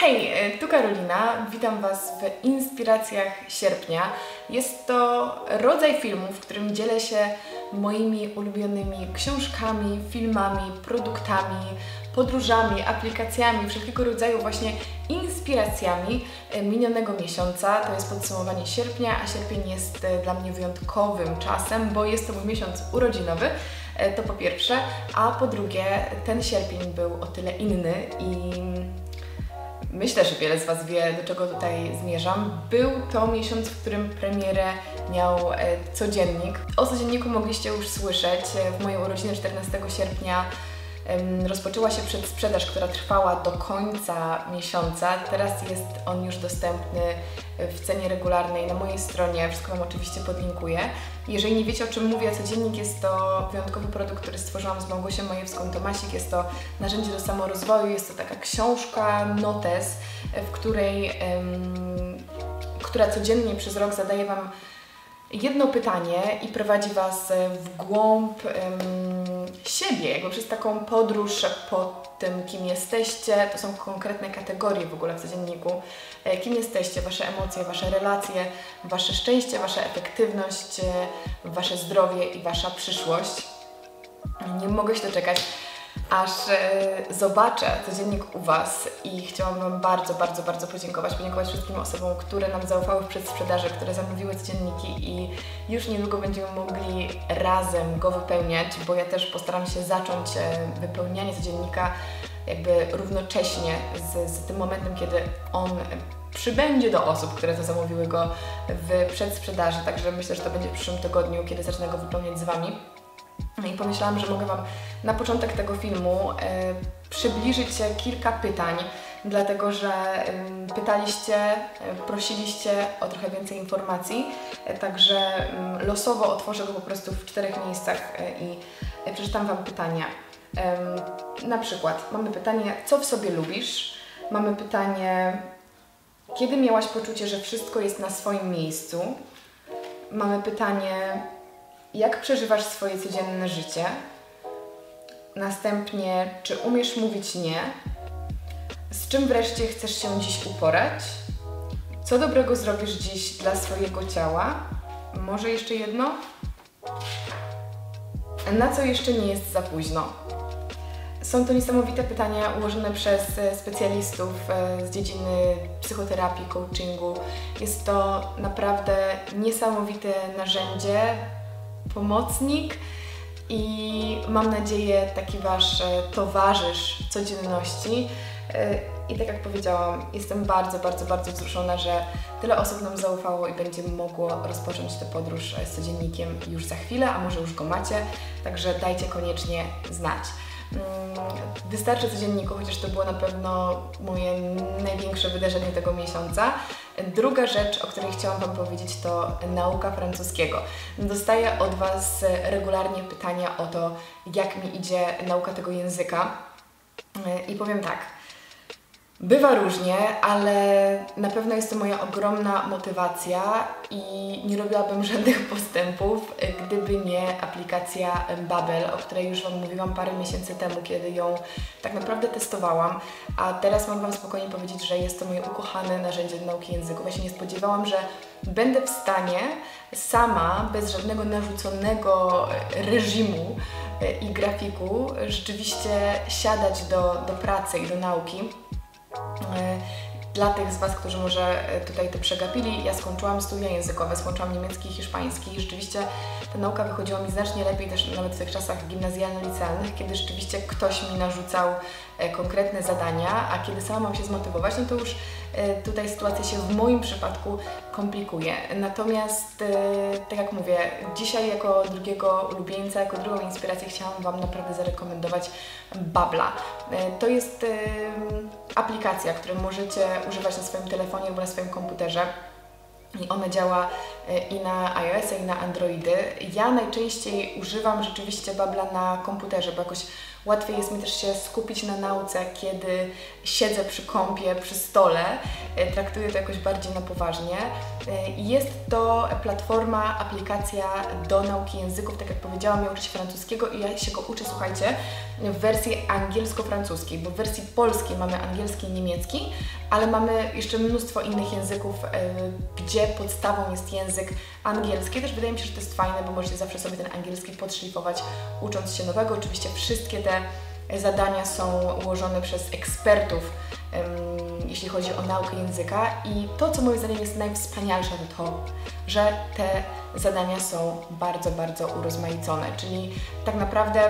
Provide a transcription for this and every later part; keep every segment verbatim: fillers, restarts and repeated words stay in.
Hej, tu Karolina, witam Was w Inspiracjach Sierpnia. Jest to rodzaj filmu, w którym dzielę się moimi ulubionymi książkami, filmami, produktami, podróżami, aplikacjami, wszelkiego rodzaju właśnie inspiracjami minionego miesiąca. To jest podsumowanie sierpnia, a sierpień jest dla mnie wyjątkowym czasem, bo jest to mój miesiąc urodzinowy. To po pierwsze, a po drugie ten sierpień był o tyle inny i myślę, że wiele z Was wie, do czego tutaj zmierzam. Był to miesiąc, w którym premierę miał e, codziennik. O codzienniku mogliście już słyszeć. W mojej urodziny czternastego sierpnia em, rozpoczęła się przedsprzedaż, która trwała do końca miesiąca. Teraz jest on już dostępny w cenie regularnej na mojej stronie. Wszystko Wam oczywiście podlinkuję. Jeżeli nie wiecie, o czym mówię, codziennik jest to wyjątkowy produkt, który stworzyłam z Małgosią Majewską-Tomasik. Jest to narzędzie do samorozwoju, jest to taka książka, notes, w której, um, która codziennie przez rok zadaje Wam jedno pytanie i prowadzi Was w głąb um, siebie, jakby przez taką podróż po tym, kim jesteście. To są konkretne kategorie w ogóle w codzienniku. Kim jesteście, Wasze emocje, Wasze relacje, Wasze szczęście, Wasza efektywność, Wasze zdrowie i Wasza przyszłość. Nie mogę się doczekać, aż e, zobaczę codziennik u Was i chciałam Wam bardzo, bardzo, bardzo podziękować. Podziękować wszystkim osobom, które nam zaufały w przedsprzedaży, które zamówiły codzienniki i już niedługo będziemy mogli razem go wypełniać, bo ja też postaram się zacząć e, wypełnianie codziennika jakby równocześnie z, z tym momentem, kiedy on przybędzie do osób, które to zamówiły go w przedsprzedaży. Także myślę, że to będzie w przyszłym tygodniu, kiedy zacznę go wypełniać z Wami. I pomyślałam, że mogę Wam na początek tego filmu e, przybliżyć kilka pytań, dlatego że e, pytaliście, e, prosiliście o trochę więcej informacji, e, także e, losowo otworzę go po prostu w czterech miejscach e, i e, przeczytam Wam pytania. E, na przykład mamy pytanie, co w sobie lubisz? Mamy pytanie, kiedy miałaś poczucie, że wszystko jest na swoim miejscu? Mamy pytanie, jak przeżywasz swoje codzienne życie? Następnie, czy umiesz mówić nie? Z czym wreszcie chcesz się dziś uporać? Co dobrego zrobisz dziś dla swojego ciała? Może jeszcze jedno? Na co jeszcze nie jest za późno? Są to niesamowite pytania ułożone przez specjalistów z dziedziny psychoterapii, coachingu. Jest to naprawdę niesamowite narzędzie, pomocnik i mam nadzieję taki Wasz towarzysz codzienności. I tak jak powiedziałam, jestem bardzo, bardzo, bardzo wzruszona, że tyle osób nam zaufało i będzie mogło rozpocząć tę podróż z codziennikiem już za chwilę, a może już go macie, także dajcie koniecznie znać. Wystarczy codzienniku, chociaż to było na pewno moje największe wydarzenie tego miesiąca. Druga rzecz, o której chciałam Wam powiedzieć, to nauka francuskiego. Dostaję od Was regularnie pytania o to, jak mi idzie nauka tego języka. I powiem tak, bywa różnie, ale na pewno jest to moja ogromna motywacja i nie robiłabym żadnych postępów, gdyby nie aplikacja Babbel, o której już Wam mówiłam parę miesięcy temu, kiedy ją tak naprawdę testowałam, a teraz mogę Wam spokojnie powiedzieć, że jest to moje ukochane narzędzie do nauki języków. Ja się nie spodziewałam, że będę w stanie sama, bez żadnego narzuconego reżimu i grafiku, rzeczywiście siadać do, do pracy i do nauki. Dla tych z Was, którzy może tutaj to przegapili, ja skończyłam studia językowe, skończyłam niemiecki i hiszpański i rzeczywiście ta nauka wychodziła mi znacznie lepiej też nawet w tych czasach gimnazjalno-licealnych, kiedy rzeczywiście ktoś mi narzucał konkretne zadania, a kiedy sama mam się zmotywować, no to już tutaj sytuacja się w moim przypadku komplikuje. Natomiast, tak jak mówię, dzisiaj jako drugiego ulubieńca, jako drugą inspirację chciałam Wam naprawdę zarekomendować Babbla. To jest aplikacja, której możecie używać na swoim telefonie albo na swoim komputerze. I ona działa i na iOS-a, i na Androidy. Ja najczęściej używam rzeczywiście Babbla na komputerze, bo jakoś łatwiej jest mi też się skupić na nauce, kiedy siedzę przy kompie, przy stole. Traktuję to jakoś bardziej na poważnie. Jest to platforma, aplikacja do nauki języków. Tak jak powiedziałam, ja uczę się francuskiego i ja się go uczę, słuchajcie, w wersji angielsko-francuskiej, bo w wersji polskiej mamy angielski i niemiecki, ale mamy jeszcze mnóstwo innych języków, gdzie podstawą jest język angielski. Też wydaje mi się, że to jest fajne, bo możecie zawsze sobie ten angielski podszlifować, ucząc się nowego. Oczywiście wszystkie te zadania są ułożone przez ekspertów, um, jeśli chodzi o naukę języka, i to, co moim zdaniem jest najwspanialsze, to to, że te zadania są bardzo, bardzo urozmaicone, czyli tak naprawdę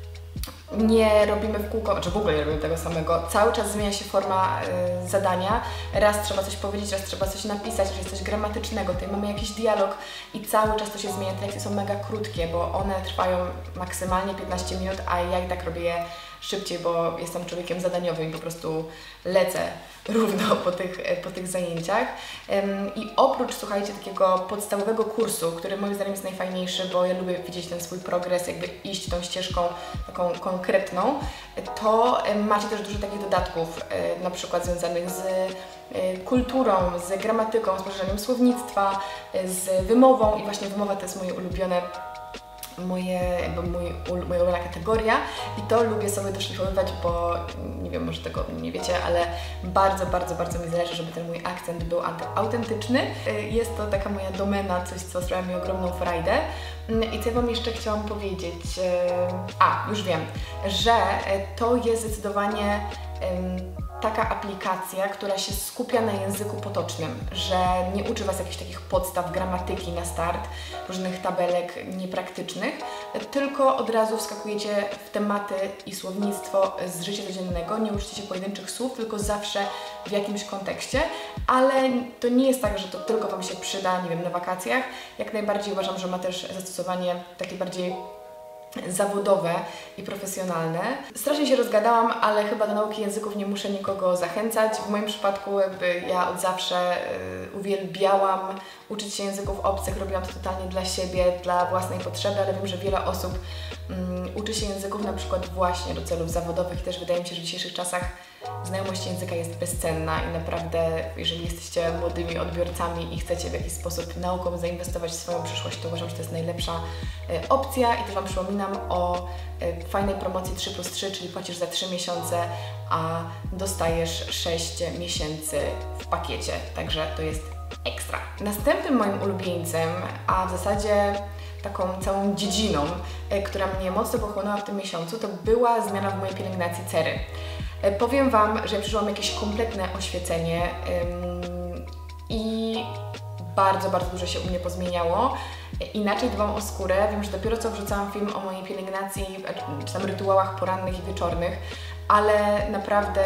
nie robimy w kółko, czy w ogóle nie robimy tego samego. Cały czas zmienia się forma y, zadania. Raz trzeba coś powiedzieć, raz trzeba coś napisać, że jest coś gramatycznego, tutaj mamy jakiś dialog i cały czas to się zmienia. Te lekcje są mega krótkie, bo one trwają maksymalnie piętnaście minut, a ja i tak robię je szybciej, bo jestem człowiekiem zadaniowym i po prostu lecę równo po tych, po tych zajęciach. Ym, I oprócz, słuchajcie, takiego podstawowego kursu, który moim zdaniem jest najfajniejszy, bo ja lubię widzieć ten swój progres, jakby iść tą ścieżką taką konkretną, to ym, macie też dużo takich dodatków, y, na przykład związanych z y, kulturą, z gramatyką, z poszerzeniem słownictwa, y, z wymową, i właśnie wymowa to jest moje ulubione moje, jakby mój, moja ulubiona kategoria i to lubię sobie doszlifowywać, bo nie wiem, może tego nie wiecie, ale bardzo, bardzo, bardzo mi zależy, żeby ten mój akcent był autentyczny. Jest to taka moja domena, coś, co sprawia mi ogromną frajdę. I co ja Wam jeszcze chciałam powiedzieć? A, już wiem, że to jest zdecydowanie taka aplikacja, która się skupia na języku potocznym, że nie uczy Was jakichś takich podstaw gramatyki na start, różnych tabelek niepraktycznych, tylko od razu wskakujecie w tematy i słownictwo z życia codziennego, nie uczycie się pojedynczych słów, tylko zawsze w jakimś kontekście, ale to nie jest tak, że to tylko Wam się przyda, nie wiem, na wakacjach. Jak najbardziej uważam, że ma też zastosowanie takie bardziej zawodowe i profesjonalne. Strasznie się rozgadałam, ale chyba do nauki języków nie muszę nikogo zachęcać. W moim przypadku jakby ja od zawsze y, uwielbiałam uczyć się języków obcych, robiłam to totalnie dla siebie, dla własnej potrzeby, ale wiem, że wiele osób um, uczy się języków na przykład właśnie do celów zawodowych i też wydaje mi się, że w dzisiejszych czasach znajomość języka jest bezcenna i naprawdę, jeżeli jesteście młodymi odbiorcami i chcecie w jakiś sposób nauką zainwestować w swoją przyszłość, to uważam, że to jest najlepsza y, opcja i też Wam przypominam o y, fajnej promocji trzy plus trzy, czyli płacisz za trzy miesiące, a dostajesz sześć miesięcy w pakiecie, także to jest ekstra. Następnym moim ulubieńcem, a w zasadzie taką całą dziedziną, y, która mnie mocno pochłonęła w tym miesiącu, to była zmiana w mojej pielęgnacji cery. Y, powiem Wam, że ja przeżyłam jakieś kompletne oświecenie ym, i bardzo, bardzo dużo się u mnie pozmieniało. Inaczej dbam o skórę. Wiem, że dopiero co wrzucałam film o mojej pielęgnacji, czy tam rytuałach porannych i wieczornych, ale naprawdę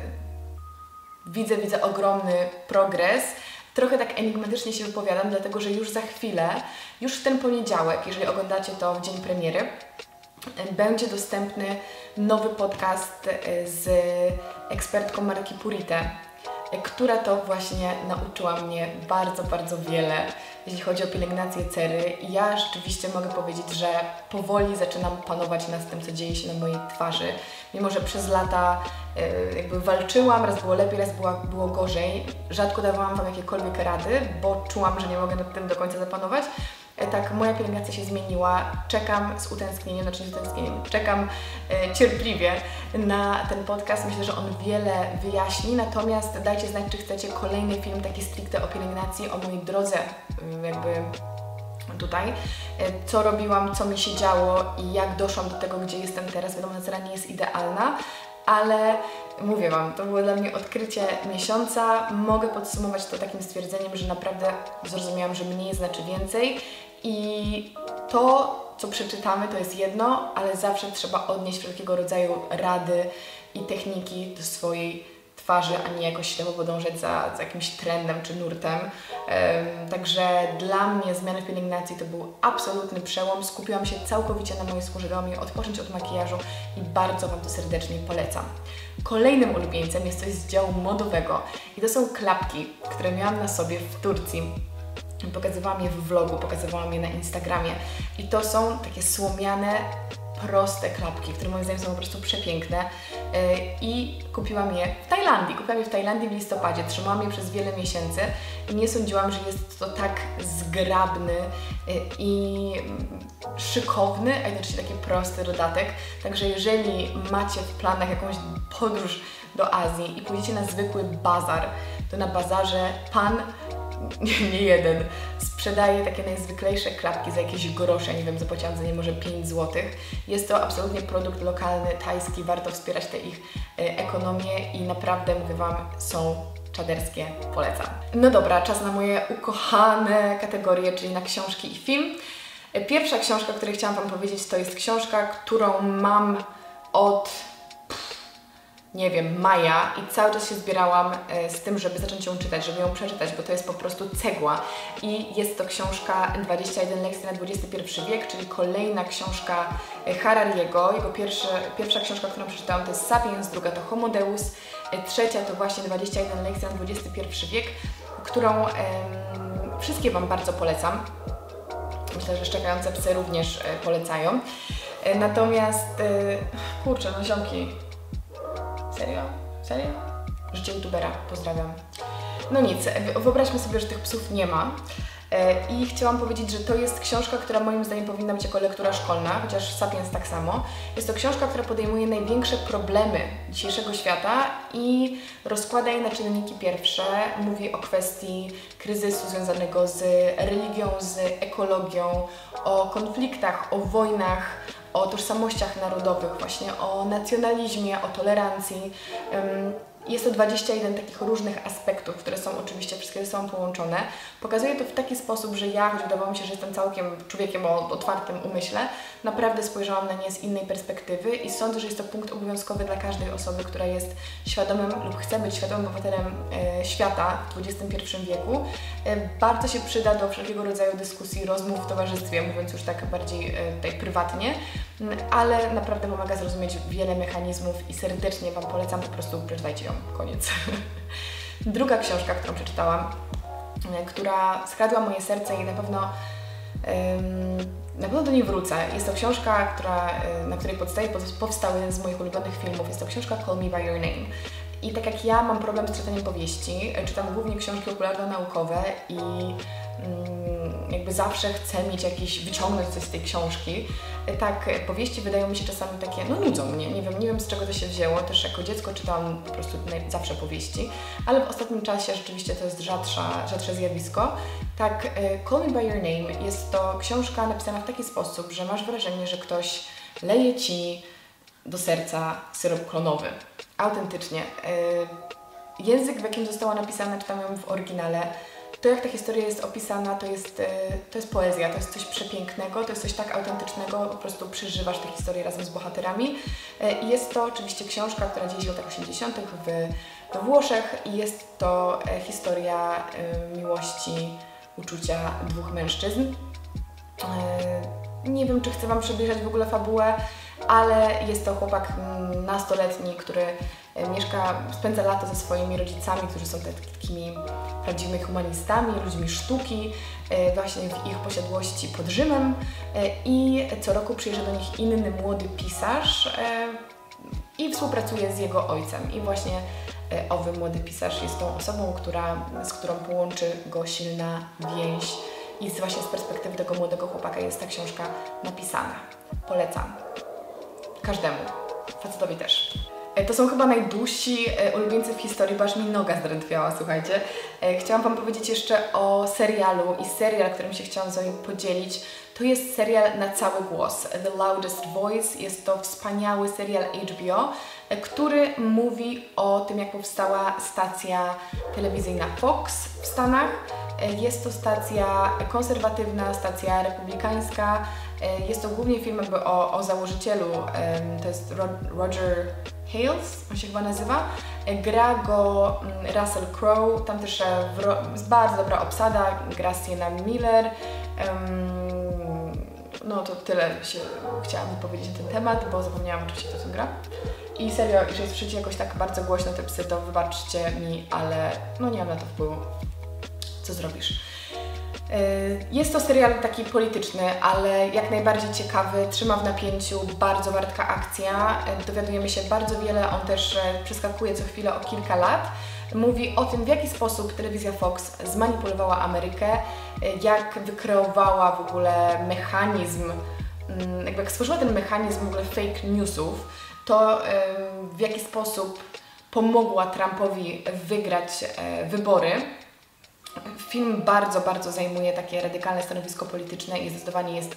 widzę, widzę ogromny progres. Trochę tak enigmatycznie się wypowiadam, dlatego że już za chwilę, już w ten poniedziałek, jeżeli oglądacie to w dzień premiery, będzie dostępny nowy podcast z ekspertką marki Purite, która to właśnie nauczyła mnie bardzo, bardzo wiele, jeśli chodzi o pielęgnację cery. I ja rzeczywiście mogę powiedzieć, że powoli zaczynam panować nad tym, co dzieje się na mojej twarzy. Mimo że przez lata y, jakby walczyłam, raz było lepiej, raz było, było gorzej. Rzadko dawałam Wam jakiekolwiek rady, bo czułam, że nie mogę nad tym do końca zapanować. Tak, moja pielęgnacja się zmieniła, czekam z utęsknieniem, znaczy nie z utęsknieniem, czekam e, cierpliwie na ten podcast. Myślę, że on wiele wyjaśni, natomiast dajcie znać, czy chcecie kolejny film taki stricte o pielęgnacji, o mojej drodze e, jakby tutaj, e, co robiłam, co mi się działo i jak doszłam do tego, gdzie jestem teraz. Wiadomo, że cera nie jest idealna, ale mówię Wam, to było dla mnie odkrycie miesiąca. Mogę podsumować to takim stwierdzeniem, że naprawdę zrozumiałam, że mniej znaczy więcej i to, co przeczytamy, to jest jedno, ale zawsze trzeba odnieść wszelkiego rodzaju rady i techniki do swojej twarzy, a nie jakoś ślepo podążać za, za jakimś trendem czy nurtem. Um, także dla mnie zmiany w pielęgnacji to był absolutny przełom. Skupiłam się całkowicie na mojej skórze, dałam jej odpocząć od makijażu i bardzo Wam to serdecznie polecam. Kolejnym ulubieńcem jest coś z działu modowego i to są klapki, które miałam na sobie w Turcji. Pokazywałam je w vlogu, pokazywałam je na Instagramie i to są takie słomiane proste klapki, które moim zdaniem są po prostu przepiękne i kupiłam je w Tajlandii. Kupiłam je w Tajlandii w listopadzie, trzymałam je przez wiele miesięcy i nie sądziłam, że jest to tak zgrabny i szykowny, a jednocześnie taki prosty dodatek. Także jeżeli macie w planach jakąś podróż do Azji i pójdziecie na zwykły bazar, to na bazarze pan, nie jeden, sprzedaje takie najzwyklejsze klapki za jakieś grosze, nie wiem, zapłaciłam za nie może pięć złotych. Jest to absolutnie produkt lokalny, tajski, warto wspierać tę ich ekonomię i naprawdę, mówię Wam, są czaderskie, polecam. No dobra, czas na moje ukochane kategorie, czyli na książki i film. Pierwsza książka, o której chciałam Wam powiedzieć, to jest książka, którą mam od nie wiem, maja i cały czas się zbierałam z tym, żeby zacząć ją czytać, żeby ją przeczytać, bo to jest po prostu cegła. I jest to książka dwadzieścia jeden lekcji na dwudziesty pierwszy wiek, czyli kolejna książka Harariego. Jego pierwszy, pierwsza książka, którą przeczytałam, to jest Sapiens, druga to Homo Deus, trzecia to właśnie dwadzieścia jeden lekcji na dwudziesty pierwszy wiek, którą em, wszystkie Wam bardzo polecam. Myślę, że Szczekające psy również polecają. Natomiast, kurczę, no ziomki, serio? Serio? Życie youtubera, pozdrawiam. No nic, wyobraźmy sobie, że tych psów nie ma. I chciałam powiedzieć, że to jest książka, która moim zdaniem powinna być jako lektura szkolna, chociaż Sapiens tak samo. Jest to książka, która podejmuje największe problemy dzisiejszego świata i rozkłada je na czynniki pierwsze. Mówi o kwestii kryzysu związanego z religią, z ekologią, o konfliktach, o wojnach, o tożsamościach narodowych, właśnie o nacjonalizmie, o tolerancji. Jest to dwadzieścia jeden takich różnych aspektów, które są oczywiście wszystkie ze sobą połączone. Pokazuję to w taki sposób, że ja, choć wydawało mi się, że jestem całkiem człowiekiem o otwartym umyśle, naprawdę spojrzałam na nie z innej perspektywy i sądzę, że jest to punkt obowiązkowy dla każdej osoby, która jest świadomym lub chce być świadomym obywatelem e, świata w dwudziestym pierwszym wieku. E, bardzo się przyda do wszelkiego rodzaju dyskusji, rozmów w towarzystwie, mówiąc już tak bardziej e, tutaj prywatnie, ale naprawdę pomaga zrozumieć wiele mechanizmów i serdecznie Wam polecam, po prostu przeczytajcie ją. Koniec. Druga książka, którą przeczytałam, która skradła moje serce i na pewno um, na pewno do niej wrócę. Jest to książka, która, na której podstawie powstał jeden z moich ulubionych filmów. Jest to książka Call Me By Your Name. I tak jak ja mam problem z czytaniem powieści, czytam głównie książki popularno-naukowe i mm, jakby zawsze chcę mieć jakiś, wyciągnąć coś z tej książki. Tak, powieści wydają mi się czasami takie, no nudzą mnie, nie wiem, nie wiem z czego to się wzięło, też jako dziecko czytałam po prostu zawsze powieści, ale w ostatnim czasie rzeczywiście to jest rzadsza, rzadsze zjawisko. Tak, Call Me By Your Name jest to książka napisana w taki sposób, że masz wrażenie, że ktoś leje Ci do serca syrop klonowy. Autentycznie. Język, w jakim została napisana, czytam ją w oryginale. To, jak ta historia jest opisana, to jest, to jest poezja, to jest coś przepięknego, to jest coś tak autentycznego, po prostu przeżywasz tę historię razem z bohaterami. I jest to oczywiście książka, która dzieje się w latach osiemdziesiątych w, we Włoszech i jest to historia miłości, uczucia dwóch mężczyzn. Nie wiem, czy chcę Wam przybliżać w ogóle fabułę, ale jest to chłopak nastoletni, który mieszka, spędza lato ze swoimi rodzicami, którzy są takimi prawdziwymi humanistami, ludźmi sztuki, właśnie w ich posiadłości pod Rzymem i co roku przyjeżdża do nich inny młody pisarz i współpracuje z jego ojcem. I właśnie owy młody pisarz jest tą osobą, która, z którą połączy go silna więź. I właśnie z perspektywy tego młodego chłopaka jest ta książka napisana. Polecam. Każdemu. Facetowi też. To są chyba najdłużsi ulubieńcy w historii, bo aż mi noga zdrętwiała, słuchajcie. Chciałam Wam powiedzieć jeszcze o serialu i serial, którym się chciałam z Wami podzielić. To jest serial na cały głos, The Loudest Voice. Jest to wspaniały serial H B O, który mówi o tym, jak powstała stacja telewizyjna Fox w Stanach. Jest to stacja konserwatywna, stacja republikańska. Jest to głównie film jakby o, o założycielu, to jest Roger Hales, on się chyba nazywa. Gra go Russell Crowe, tam też jest bardzo dobra obsada, gra Sienna Miller. No to tyle się chciałam powiedzieć na ten temat, bo zapomniałam oczywiście, kto to gra. I serio, jeżeli słyszycie jakoś tak bardzo głośno te psy, to wybaczcie mi, ale no nie mam na to wpływu. Co zrobisz? Jest to serial taki polityczny, ale jak najbardziej ciekawy, trzyma w napięciu, bardzo wartka akcja, dowiadujemy się bardzo wiele, on też przeskakuje co chwilę o kilka lat. Mówi o tym, w jaki sposób telewizja Fox zmanipulowała Amerykę, jak wykreowała w ogóle mechanizm, jakby jak stworzyła ten mechanizm w ogóle fake newsów, to w jaki sposób pomogła Trumpowi wygrać wybory. Film bardzo, bardzo zajmuje takie radykalne stanowisko polityczne i zdecydowanie jest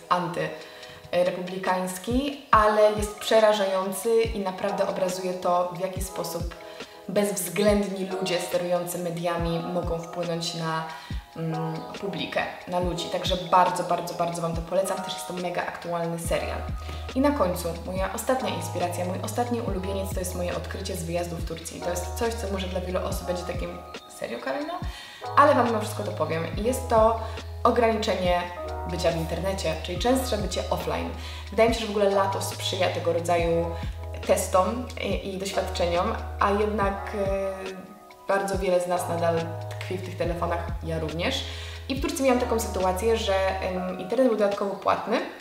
antyrepublikański, ale jest przerażający i naprawdę obrazuje to, w jaki sposób bezwzględni ludzie sterujący mediami mogą wpłynąć na mm, publikę, na ludzi. Także bardzo, bardzo, bardzo Wam to polecam. Też jest to mega aktualny serial. I na końcu moja ostatnia inspiracja, mój ostatni ulubieniec to jest moje odkrycie z wyjazdu w Turcji. To jest coś, co może dla wielu osób będzie takim serio, Karolina? Ale Wam mimo wszystko to powiem. I jest to ograniczenie bycia w internecie, czyli częstsze bycie offline. Wydaje mi się, że w ogóle lato sprzyja tego rodzaju testom i, i doświadczeniom, a jednak e, bardzo wiele z nas nadal tkwi w tych telefonach, ja również. I w Turcji miałam taką sytuację, że e, internet był dodatkowo płatny e,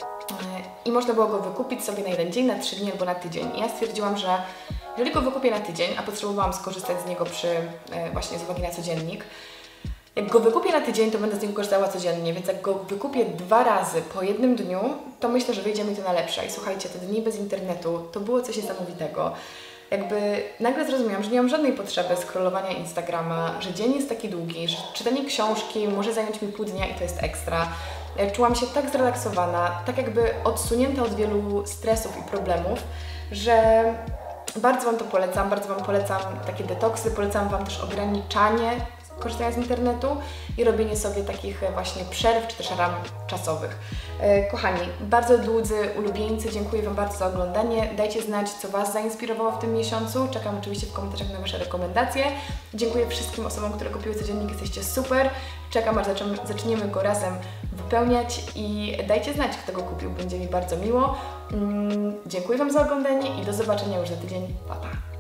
i można było go wykupić sobie na jeden dzień, na trzy dni albo na tydzień. I ja stwierdziłam, że jeżeli go wykupię na tydzień, a potrzebowałam skorzystać z niego przy, e, właśnie z uwagi na codziennik, jak go wykupię na tydzień, to będę z niego korzystała codziennie, więc jak go wykupię dwa razy po jednym dniu, to myślę, że wyjdzie mi to na lepsze. I słuchajcie, te dni bez internetu to było coś niesamowitego. Jakby nagle zrozumiałam, że nie mam żadnej potrzeby scrollowania Instagrama, że dzień jest taki długi, że czytanie książki może zająć mi pół dnia i to jest ekstra. Czułam się tak zrelaksowana, tak jakby odsunięta od wielu stresów i problemów, że bardzo Wam to polecam, bardzo Wam polecam takie detoksy, polecam Wam też ograniczanie korzystania z internetu i robienie sobie takich właśnie przerw czy też ram czasowych. Kochani, bardzo dłudzy ulubieńcy, dziękuję Wam bardzo za oglądanie. Dajcie znać, co Was zainspirowało w tym miesiącu. Czekam oczywiście w komentarzach na Wasze rekomendacje. Dziękuję wszystkim osobom, które kupiły codziennik, jesteście super. Czekam, aż zaczniemy go razem wypełniać i dajcie znać, kto go kupił, będzie mi bardzo miło. Dziękuję Wam za oglądanie i do zobaczenia już za tydzień. Pa, pa!